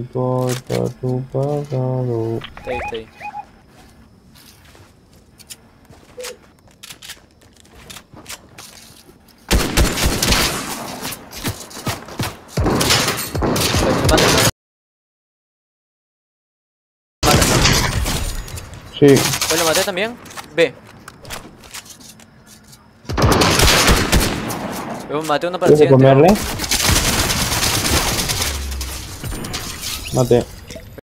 importa tu pasado. Está ahí, está ahí. Sí. Pues lo maté también. B. Yo maté uno para el ¿Quieres siguiente. comerle? Mate.